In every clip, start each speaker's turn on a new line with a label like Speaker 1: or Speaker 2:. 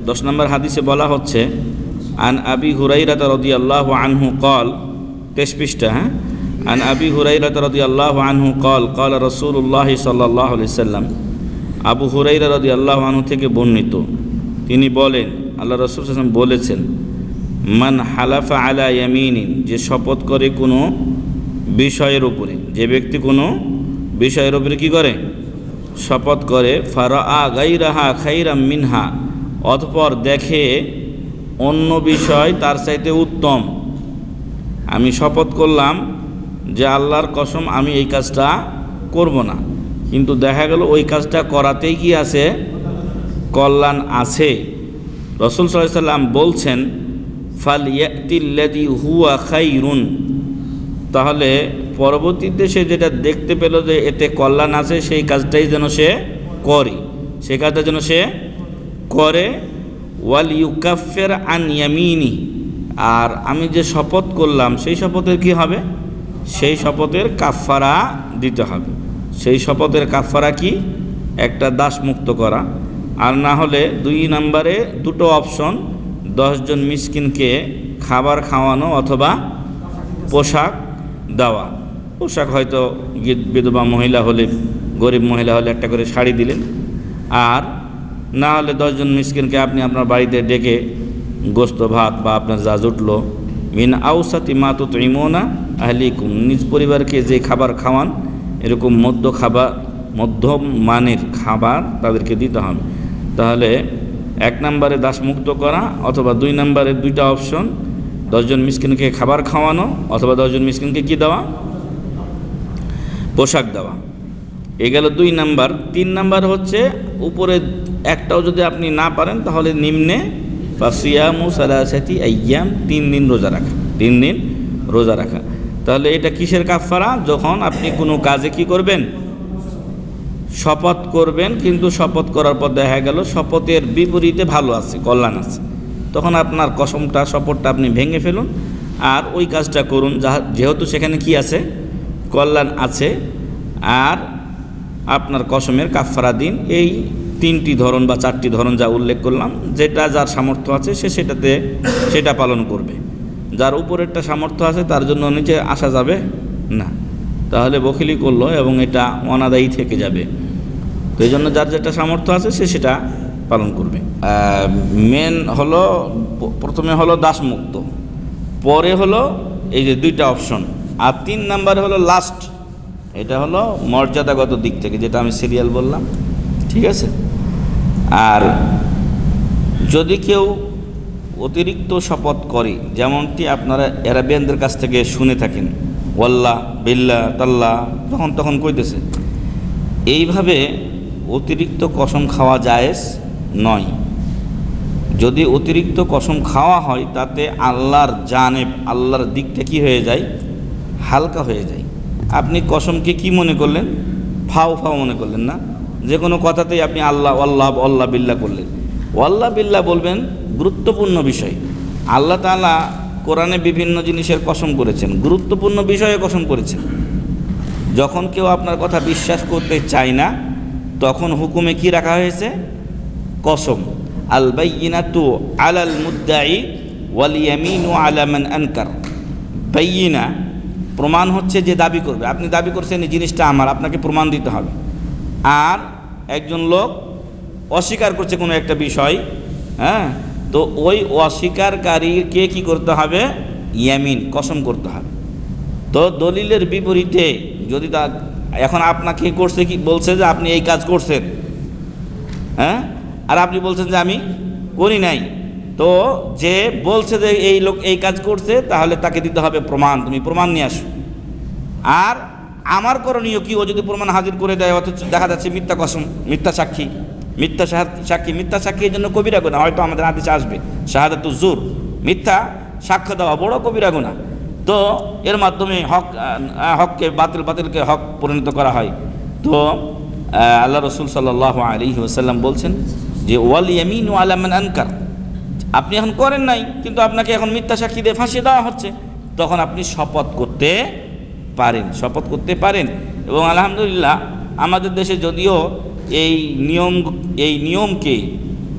Speaker 1: 10 নম্বর হাদিসে বলা হচ্ছে আন আবি হুরাইরা রাদিয়াল্লাহু আনহু قال 23 পৃষ্ঠা আন আবি হুরাইরা রাদিয়াল্লাহু আনহু قال قال রাসূলুল্লাহ সাল্লাল্লাহু আলাইহি সাল্লাম, আবু হুরাইরা রাদিয়াল্লাহু আনহু থেকে বর্ণিত, তিনি বলেন আল্লাহ রাসূল সাল্লাল্লাহু আলাইহি ওয়াসাল্লাম বলেছেন, মান হালাফা আলা ইয়ামিনিন, যে শপথ করে কোনো বিষয়ের উপরে, যে ব্যক্তি কোনো বিষয়ের উপরে কি করে, শপথ করে, ফারাআ গায়রাহা খায়রাম মিনহা, অতঃপর দেখে অন্য বিষয় তার চাইতে উত্তম। আমি শপথ করলাম যে আল্লাহর কসম আমি এই কাজটা করব না, কিন্তু দেখা গেল ওই কাজটা করাতেই কি আছে, কল্যাণ আছে। রাসূল সাল্লাল্লাহু আলাইহি সাল্লাম বলছেন, ফালইয়াতিল্লাযী হুয়া খায়রুন, তাহলে পরবর্তীতে সে যেটা দেখতে পেল যে এতে কল্যাণ আছে, সেই কাজটাই যেন সে করে, সেই কাজটা যেন সে করে। ওয়াল ইউকাফির আন ইয়ামিনি, আর আমি যে শপথ করলাম সেই শপথের কি হবে, সেই শপথের কাফারা দিতে হবে। সেই শপথের কাফারা কি, একটা দাস মুক্ত করা, আর না হলে 2 নম্বরে দুটো অপশন, 10 জন মিসকিনকে খাবার খাওয়ানো অথবা পোশাক দেওয়া। পোশাক হয়তো বিধবা মহিলা হলে, গরিব মহিলা হলে একটা করে শাড়ি দিলেন, আর না হলে 10 জন মিসকিনকে আপনি আপনার বাড়িতে ডেকে গোস্ত ভাত বা আপনার যা জুটলো, মিন আউসাতি মা তুতঈমুনা আহলিকুম, নিজ পরিবারকে যে খাবার খাওয়ান এরকম মধ্যম মানের খাবার তাদেরকে দিতে হবে। তাহলে 1 নম্বরে দাস মুক্ত করা, অথবা 2 নম্বরে 2টা অপশন, 10 জন মিসকিনকে খাবার খাওয়ানো অথবা 10 জন মিসকিনকে কি দেওয়া, পোশাক দেওয়া। এ গেল 2 নাম্বার। 3 নাম্বার হচ্ছে উপরে একটাও যদি আপনি না পারেন তাহলে নিম্নে ফাসিয়ামু সালাসাতি আইয়াম, 3 দিন রোজা রাখা, 3 দিন রোজা রাখা। তাহলে এটা কিসের কাফারা, যখন আপনি কোনো কাজে কি করবেন, শপথ করবেন, কিন্তু শপথ করার পর দেখা গেল শপথের বিপরীতে ভালো আছে, কল্যাণ আছে, তখন আপনার কসমটা, শপথটা আপনি ভেঙে ফেলুন আর ওই কাজটা করুন, যেহেতু সেখানে কি আছে, কল্যাণ আছে। আর আপনার কসমের কাফারা দিন এই 3টি ধরন বা 4টি ধরন যা উল্লেখ করলাম, যেটা যার সামর্থ্য আছে সে সেটা পালন করবে। যার উপরেরটা সামর্থ্য আছে তার জন্য নিচে আসা যাবে না, তাহলে বখিলি করলো এবং এটা অনাদায়ী থেকে যাবে। তো এই জন্য যার যেটা সামর্থ্য আছে সে সেটা পালন করবে। মেন হলো, প্রথমে হলো দাসমুক্ত, পরে হলো এই যে 2টা অপশন, আর 3 নাম্বারে হলো লাস্ট, এটা হলো মর্যাদাগত দিক থেকে, যেটা আমি সিরিয়াল বললাম, ঠিক আছে। আর যদি কেউ অতিরিক্ত শপথ করে, যেমনটি আপনারা আরবিয়ানদের কাছ থেকে শুনে থাকেন, ওয়াল্লাহ বিল্লাহ তাল্লাহ, তখন কইতেছে, এইভাবে অতিরিক্ত কসম খাওয়া জায়েজ নয়। যদি অতিরিক্ত কসম খাওয়া হয় তাতে আল্লাহর জানেব, আল্লাহর দিকটা কি হয়ে যায়, হালকা হয়ে যায়। আপনি কসমকে কি মনে করলেন, ফাও মনে করলেন না, যে কোনো কথাতেই আপনি আল্লাহ আল্লাহ বিল্লাহ করলেন। আল্লাহ বিল্লাহ বলবেন গুরুত্বপূর্ণ বিষয়। আল্লাহ তাআলা কোরআনে বিভিন্ন জিনিসের কসম করেছেন, গুরুত্বপূর্ণ বিষয়ে কসম করেছেন। যখন কেউ আপনার কথা বিশ্বাস করতে চায় না, তখন হুকুমে কি রাখা হয়েছে, কসম। আল বাইয়িনাতু আলাল মুদ্দাই ওয়াল ইয়ামিনু আলা মান আনকার। বাইয়িনা প্রমাণ হচ্ছে যে দাবি করবে, আপনি দাবি করছেন এই জিনিসটা আমার, আপনাকে প্রমাণ দিতে হবে। আর একজন লোক অস্বীকার করছে কোনো একটা বিষয়, তো ওই অস্বীকারীকে কি করতে হবে, ইয়ামিন, কসম করতে হবে। তো দলিলের বিপরীতে যদি এখন আপনাকে করছে কি, বলছে যে আপনি এই কাজ করছেন, আর আপনি বলছেন যে আমি করি নাই, তো যে বলছে যে এই লোক এই কাজ করছে, তাহলে তাকে দিতে হবে প্রমাণ, তুমি প্রমাণ নিয়ে আসো। আর আমার করণীয় কি, ও যদি প্রমাণ হাজির করে দেয়, অথচ দেখা যাচ্ছে মিথ্যা কসম, মিথ্যা সাক্ষী, মিথ্যা সাক্ষীর জন্য কবিরা গুনাহ, হয়তো আমাদের হাদিসে আসবে শাহাদাতুজ জুর, মিথ্যা সাক্ষ্য দেওয়া বড় কবিরা গুনাহ। তো এর মাধ্যমে হককে বাতিলকে হক পরিণত করা হয়। তো আল্লাহ রসুল সাল্লাল্লাহু আলাইহি ওয়াসাল্লাম বলছেন যে ওয়াল ইয়ামিনু আলা মান আনকার, আপনি এখন করেন নাই কিন্তু আপনাকে এখন মিথ্যা সাক্ষী দিয়ে ফাঁসি দেওয়া হচ্ছে, তখন আপনি শপথ করতে পারেন। এবং আলহামদুলিল্লাহ আমাদের দেশে যদিও এই নিয়মকে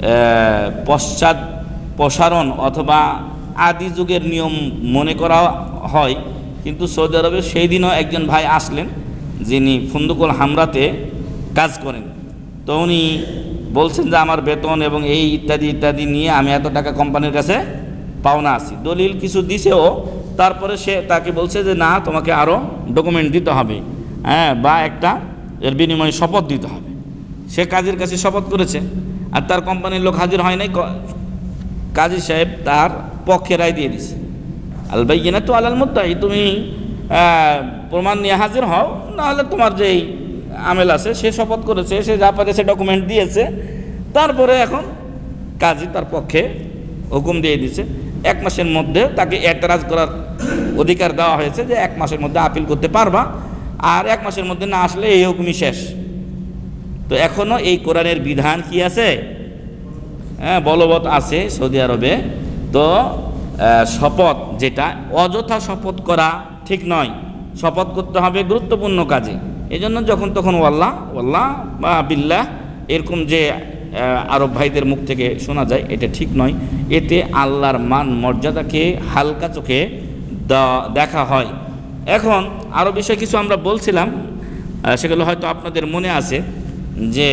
Speaker 1: পশ্চাৎ প্রসারণ অথবা আদি যুগের নিয়ম মনে করা হয়, কিন্তু সৌদি আরবে সেই দিনও একজন ভাই আসলেন যিনি ফুন্দুকুল হামরাতে কাজ করেন। তো উনি বলছেন যে আমার বেতন এবং এই ইত্যাদি ইত্যাদি নিয়ে আমি এত টাকা কোম্পানির কাছে পাওনা আছি, দলিল কিছু দিছেও, তারপরে সে তাকে বলছে যে না তোমাকে আরও ডকুমেন্ট দিতে হবে, হ্যাঁ, বা একটা এর বিনিময়ে শপথ দিতে হবে। সে কাজীর কাছে শপথ করেছে আর তার কোম্পানির লোক হাজির হয় নাই, কাজী সাহেব তার পক্ষে রায় দিয়ে দিছে, আল বাইয়িনাতু আলাল মুদ্দাই, তুমি প্রমাণ নিয়ে হাজির হও, নাহলে তোমার যেই আমেল আছে সে শপথ করেছে, সে যা পারে সে ডকুমেন্ট দিয়েছে। তারপরে এখন কাজী তার পক্ষে হুকুম দিয়ে দিয়েছে, 1 মাসের মধ্যে তাকে এতরাজ করার অধিকার দেওয়া হয়েছে যে 1 মাসের মধ্যে আপিল করতে পারবা, আর 1 মাসের মধ্যে না আসলে এই হুকুমই শেষ। তো এখনও এই কোরআনের বিধান কি আছে, হ্যাঁ, বলবৎ আছে সৌদি আরবে। তো শপথ যেটা অযথা শপথ করা ঠিক নয়, শপথ করতে হবে গুরুত্বপূর্ণ কাজে। এই জন্য যখন তখন ওয়াল্লাহ ওয়াল্লাহ বা বিল্লাহ এরকম যে আরব ভাইদের মুখ থেকে শোনা যায়, এটা ঠিক নয়। এতে আল্লাহর মান মর্যাদাকে হালকা চোখে দেখা হয়। এখন আরও বিষয় কিছু আমরা বলছিলাম, সেগুলো হয়তো আপনাদের মনে আছে যে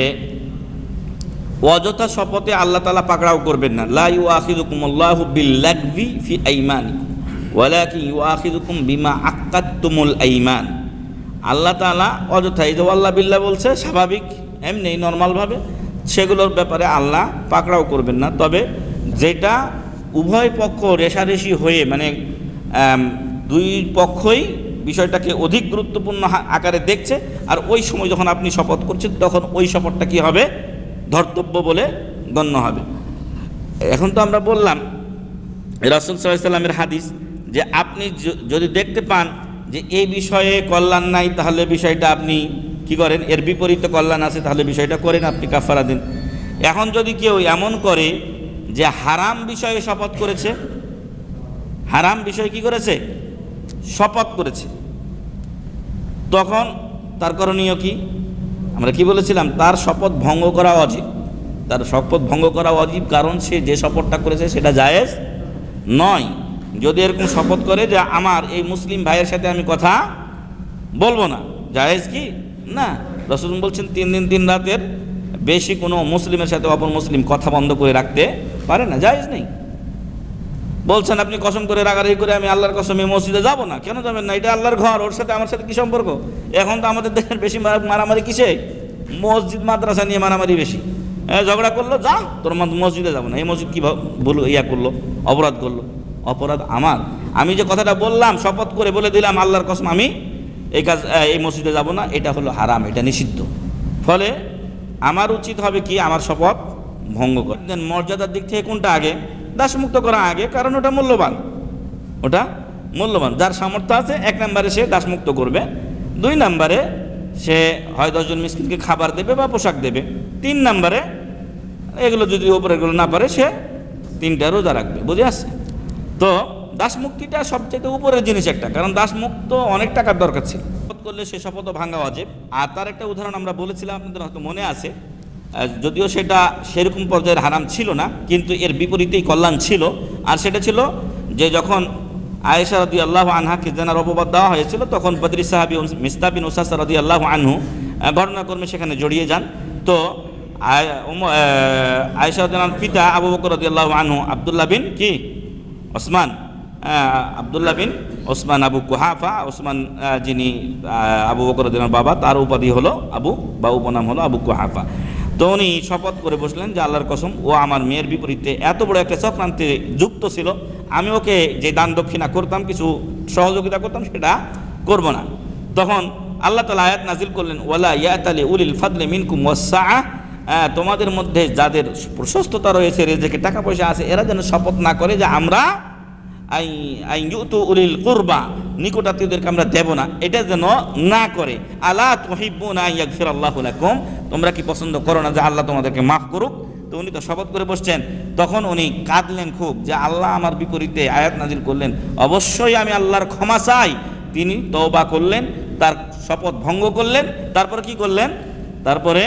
Speaker 1: অযথা শপথে আল্লাহ তাআলা পাকড়াও করবেন না। লা ইউআখিযুকুমুল্লাহু বিল্লাগবি ফি আইমানিকুম ওয়ালাকিন ইউআখিযুকুম বিমা আক্কাদতুমুল আইমান। আল্লাহ তাআলা অযথা, এই যে আল্লাহ বিল্লাহ বলছে স্বাভাবিক এমনি নর্মালভাবে, সেগুলোর ব্যাপারে আল্লাহ পাকড়াও করবেন না। তবে যেটা উভয় পক্ষ রেষারেষি হয়ে, মানে দুই পক্ষই বিষয়টাকে অধিক গুরুত্বপূর্ণ আকারে দেখছে, আর ওই সময় যখন আপনি শপথ করছেন তখন ওই শপথটা কী হবে, ধর্তব্য বলে গণ্য হবে। এখন তো আমরা বললাম রাসূল সাল্লাল্লাহু আলাইহি ওয়াসাল্লামের হাদিস যে আপনি যদি দেখতে পান যে এই বিষয়ে কল্যাণ নাই, তাহলে বিষয়টা আপনি কি করেন, এর বিপরীতে কল্যাণ আছে, তাহলে বিষয়টা করেন, আপনি কাফারা দিন। এখন যদি কেউ এমন করে যে হারাম বিষয়ে শপথ করেছে, হারাম বিষয় কি করেছে, শপথ করেছে, তখন তার করণীয় কি? আমরা কি বলেছিলাম, তার শপথ ভঙ্গ করা অজীব, তার শপথ ভঙ্গ করা অজীব, কারণ সে যে শপথটা করেছে সেটা জায়েজ নয়। যদি এরকম শপথ করে যে আমার এই মুসলিম ভাইয়ের সাথে আমি কথা বলবো না, জায়েজ কি না? রাসূল বলছেন 3 দিন 3 রাতের বেশি কোনো মুসলিমের সাথে অপর মুসলিম কথা বন্ধ করে রাখতে পারে না, জায়েজ নেই। বলছেন আপনি কসম করে রাগারাগি করে আমি আল্লাহর কসমে মসজিদে যাব না, কেন যাবেন না? এটা আল্লাহর ঘর, ওর সাথে আমার সাথে কী সম্পর্ক? এখন তো আমাদের দেশের বেশি মারামারি কিসে, মসজিদ মাদ্রাসা নিয়ে মারামারি বেশি। ঝগড়া করলো, যা তোর মসজিদে যাবো না, এই মসজিদ কী বলো ইয়া করলো, অপরাধ করলো। অপরাধ আমার, আমি যে কথাটা বললাম শপথ করে বলে দিলাম আল্লাহর কসম আমি এই মসজিদে যাব না, এটা হলো হারাম, এটা নিষিদ্ধ। ফলে আমার উচিত হবে কি, আমার শপথ ভঙ্গ করে। মর্যাদার দিক থেকে কোনটা আগে? দাসমুক্ত করা আগে, কারণ ওটা মূল্যবান, ওটা মূল্যবান। যার সামর্থ্য আছে 1 নম্বরে সে দাসমুক্ত করবে, 2 নম্বরে সে হয় 10 জন মিসকিনকে খাবার দেবে বা পোশাক দেবে, 3 নম্বরে এগুলো যদি ওপরে এগুলো না পারে সে 3টা রোজা রাখবে। বুঝে আসছে? তো দাসমুক্তিটা সবচেয়ে উপরের জিনিস একটা, কারণ দাসমুক্ত অনেক টাকার দরকার ছিল। শপথ করলে সে শপথও ভাঙা ওয়াজিব। আর তার একটা উদাহরণ আমরা বলেছিলাম, আপনাদের হয়তো মনে আছে, যদিও সেটা সেরকম পর্যায়ের হারাম ছিল না, কিন্তু এর বিপরীতেই কল্যাণ ছিল। আর সেটা ছিল যে যখন আয়েশা রাদিয়াল্লাহু আনহাকে জানার অপবাদ দেওয়া হয়েছিল, তখন বদরি সাহাবী মিসতাহ বিন উসাসা রাদিয়াল্লাহু আনহু ঘটনাক্রমে সেখানে জড়িয়ে যান। তো আয়েশা রাদিয়াল্লাহু পিতা আবু বকর রাদিয়াল্লাহু আনহু আব্দুল্লাহ বিন কি ওসমান, আব্দুল্লাহ বিন ওসমান আবু কুহাফা, ওসমান যিনি আবু বকর রাদিয়াল্লাহু বাবা, তার উপাধি হলো আবু, বা উপনাম হলো আবু কুহাফা। তো উনি শপথ করে বসলেন যে আল্লাহর কসম, ও আমার মেয়ের বিপরীতে এত বড় একটা চক্রান্তে যুক্ত ছিল, আমি ওকে যে দান দক্ষিণা করতাম, কিছু সহযোগিতা করতাম, সেটা করব না। তখন আল্লাহ তাআলা আয়াত নাজিল করলেন, ওয়ালা ইয়াতালি উলিল ফাদলি মিনকুম ওয়াসআ, তোমাদের মধ্যে যাদের প্রশস্ততা রয়েছে, রেজেকে টাকা পয়সা আছে, এরা যেন শপথ না করে যে আমরা আইয়ুতু উলিল কুরবা, নিকটাত্মীয়দেরকে আমরা দেব না, এটা যেন না করে। আলা তুহিব্বুনা ইয়াগফিরাল্লাহু লাকুম, তোমরা কি পছন্দ করো না যে আল্লাহ তোমাদেরকে মাফ করুক? তো উনি তো শপথ করে বসছেন, তখন উনি কাঁদলেন খুব যে আল্লাহ আমার বিপরীতে আয়াত নাজিল করলেন, অবশ্যই আমি আল্লাহর ক্ষমা চাই। তিনি তওবা করলেন, তার শপথ ভঙ্গ করলেন, তারপরে কি করলেন? তারপরে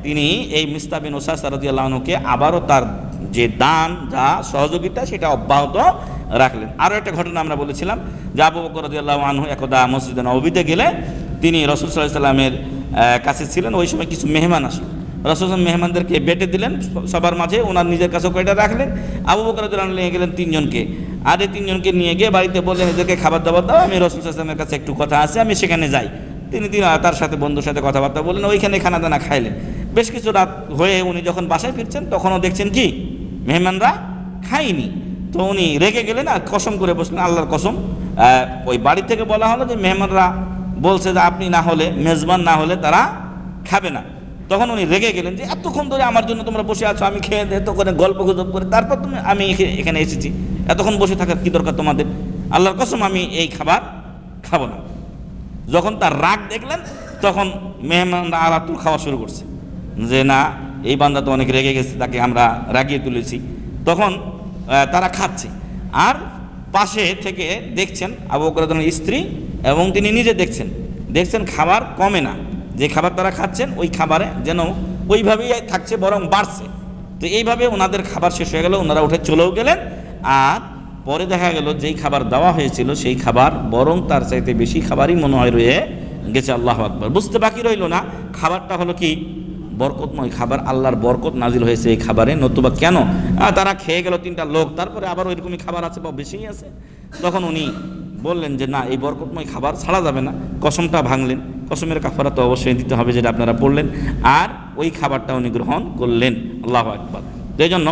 Speaker 1: তিনি এই মিস্তা বিন উসাসা রাদিয়াল্লাহু আনহুকে আবারও তার যে দান যা সহযোগিতা সেটা অব্যাহত রাখলেন। আরও একটা ঘটনা আমরা বলেছিলাম যে আবু বকর রাদিয়াল্লাহু আনহু একদা মসজিদে নববীতে গেলে তিনি রাসূল সাল্লাল্লাহু আলাইহি সাল্লামের কাছে ছিলেন। ওই সময় কিছু মেহমান আসলো, রাসূল মেহমানদেরকে বেটে দিলেন সবার মাঝে, ওনার নিজের কাছেও কয়টা রাখলেন। আবু বকর রাদিয়াল্লাহু আনহু নিয়ে গেলেন 3 জনকে, আর এই 3 জনকে নিয়ে গিয়ে বাড়িতে বললেন এদেরকে খাবার দাবার দাও, আমি রাসূল সাল্লাল্লাহু আলাইহি সাল্লামের কাছে একটু কথা আছে, আমি সেখানে যাই। তিনি তার সাথে বন্ধুর সাথে কথাবার্তা বললেন, ওইখানে খানা দানা খাইলেন। বেশ কিছু রাত হয়ে উনি যখন বাসায় ফিরছেন তখনও দেখছেন কি মেহমানরা খায়নি। তো উনি রেগে গেলেন আর কসম করে বসলেন, আল্লাহর কসম, ওই বাড়ি থেকে বলা হলো যে মেহমানরা বলছে যে আপনি না হলে, মেজবান না হলে তারা খাবে না। তখন উনি রেগে গেলেন যে এতক্ষণ ধরে আমার জন্য তোমরা বসে আছো, আমি খেয়ে এত করে গল্প গুজব করে তারপর আমি এখানে এসেছি, এতক্ষণ বসে থাকার কি দরকার তোমাদের? আল্লাহর কসম আমি এই খাবার খাবো না। যখন তার রাগ দেখলেন তখন মেহমানরা আলাতুল খাওয়া শুরু করছে যে না, এই বান্দা তো অনেক রেগে গেছে, তাকে আমরা রাগিয়ে তুলেছি। তখন তারা খাচ্ছে, আর পাশে থেকে দেখছেন আবু বকর রাদিয়াল্লাহু আনহুর স্ত্রী এবং তিনি নিজে দেখছেন খাবার কমে না, যে খাবার তারা খাচ্ছেন ওই খাবারে যেন ওইভাবেই থাকছে, বরং বাড়ছে। তো এইভাবে ওনাদের খাবার শেষ হয়ে গেল, ওনারা উঠে চলেও গেলেন। আর পরে দেখা গেল যেই খাবার দেওয়া হয়েছিল সেই খাবার বরং তার চাইতে বেশি খাবারই মনে হয় রয়ে গেছে। আল্লাহু আকবার। বুঝতে বাকি রইল না খাবারটা হলো কি বরকতময় খাবার, আল্লাহর বরকত নাজিল হয়েছে এই খাবারে, নতুবা কেন তারা খেয়ে গেল 3টা লোক, তারপরে আবার ওইরকমই খাবার আছে বা বেশিই আছে। তখন উনি বললেন যে না, এই বরকতময় খাবার ছাড়া যাবে না, কসমটা ভাঙলেন, কসমের কাফারা তো অবশ্যই দিতে হবে যেটা আপনারা পড়লেন, আর ওই খাবারটা উনি গ্রহণ করলেন। আল্লাহু আকবার। এই জন্য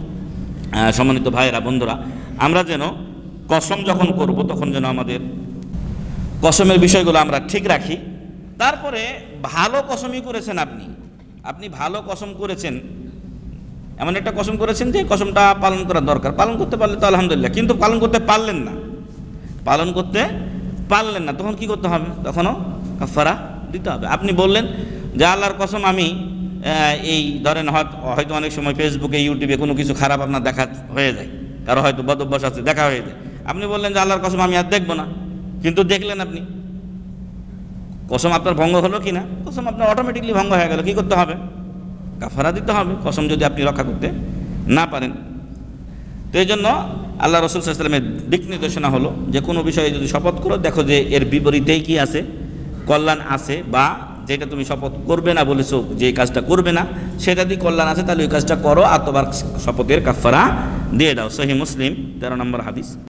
Speaker 1: সম্মানিত ভাইয়েরা, বন্ধুরা, আমরা যেন কসম যখন করব তখন যেন আমাদের কসমের বিষয়গুলো আমরা ঠিক রাখি। তারপরে ভালো কসমই করেছেন আপনি ভালো কসম করেছেন, এমন একটা কসম করেছেন যে কসমটা পালন করা দরকার, পালন করতে পারলে তো আলহামদুলিল্লাহ, কিন্তু পালন করতে পারলেন না, তখন কি করতে হবে? তখনও কাফারা দিতে হবে। আপনি বললেন যে আল্লাহর কসম আমি এই ধরেন হয়তো অনেক সময় ফেসবুকে ইউটিউবে কোনো কিছু খারাপ আপনার দেখা হয়ে যায়, কারো হয়তো বদ অভ্যাস আছে, দেখা হয়ে যায়। আপনি বললেন যে আল্লাহর কসম আমি আর দেখবো না, কিন্তু দেখলেন আপনি, কসম আপনার ভঙ্গ হলো কি না? কসম আপনার অটোমেটিকলি ভঙ্গ হয়ে গেল, কি করতে হবে? কাফারা দিতে হবে, কসম যদি আপনি রক্ষা করতে না পারেন। তো এই জন্য আল্লাহ রাসূল সাল্লাল্লাহু আলাইহি ওয়াসাল্লামের দিক নির্দেশনা হলো যে কোনো বিষয়ে যদি শপথ করো, দেখো যে এর বিপরীতেই কি আছে, কল্যাণ আছে, বা যেটা তুমি শপথ করবে না বলেছো, যে কাজটা করবে না সেটা দিয়ে কল্যাণ আছে, তাহলে ওই কাজটা করো, আর তোমার শপথের কাফারা দিয়ে দাও। সহিহ মুসলিম 13 নম্বর হাদিস।